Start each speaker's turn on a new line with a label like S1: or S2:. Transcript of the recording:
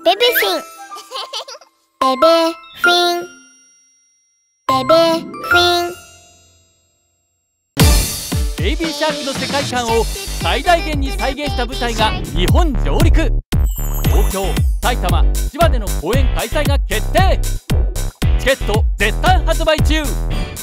S1: ベベフィンベベフィンベベフィン。
S2: ベイビーシャークの世界観を最大限に再現した舞台が日本上陸。東京、埼玉、千葉での公演開催が決定。チケット絶賛発売中。